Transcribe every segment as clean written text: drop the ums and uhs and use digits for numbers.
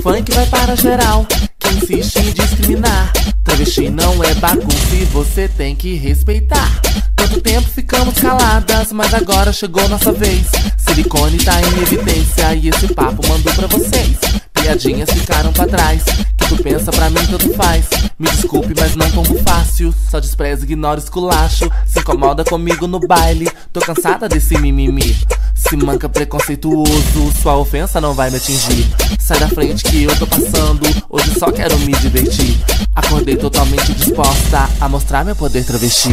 funk vai para geral, quem insiste em discriminar. Travesti não é bagunça e você tem que respeitar. Tanto tempo ficamos caladas, mas agora chegou nossa vez. Silicone tá em evidência e esse papo mandou pra vocês. Piadinhas ficaram pra trás, que tu pensa pra mim tanto faz. Me desculpe, mas não tombo fácil, só despreza, ignora, esculacho. Se incomoda comigo no baile, tô cansada desse mimimi. Se manca preconceituoso, sua ofensa não vai me atingir. Sai da frente que eu tô passando, hoje só quero me divertir. Acordei totalmente disposta a mostrar meu poder travesti.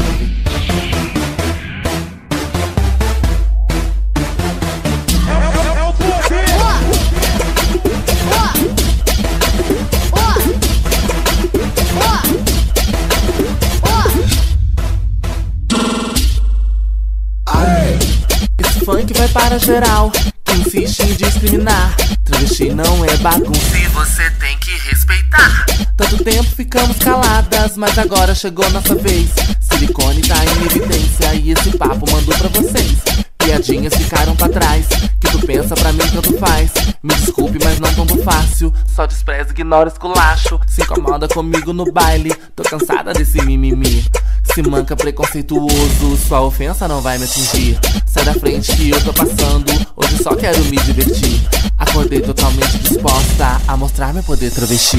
Esse funk vai para geral, quem insiste em discriminar. Travesti não é bagunça e você tem que respeitar. Tanto tempo ficamos caladas, mas agora chegou nossa vez. Silicone tá em evidência e esse papo mandou pra vocês. Piadinhas ficaram pra trás, que tu pensa pra mim tanto faz. Me desculpe, mas não tombo fácil, só despreza, ignora, esculacho. Se incomoda comigo no baile, tô cansada desse mimimi. Se manca preconceituoso, sua ofensa não vai me atingir. Sai da frente que eu tô passando, hoje só quero me divertir. Acordei totalmente disposta a mostrar meu poder travesti.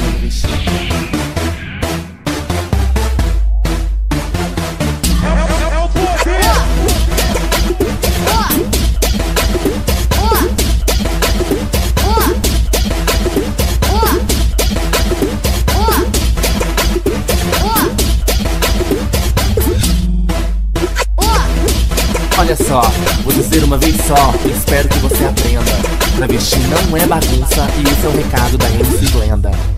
Olha só, vou dizer uma vez só, espero que você aprenda. Travesti não é bagunça e esse é o recado da MC Glenda.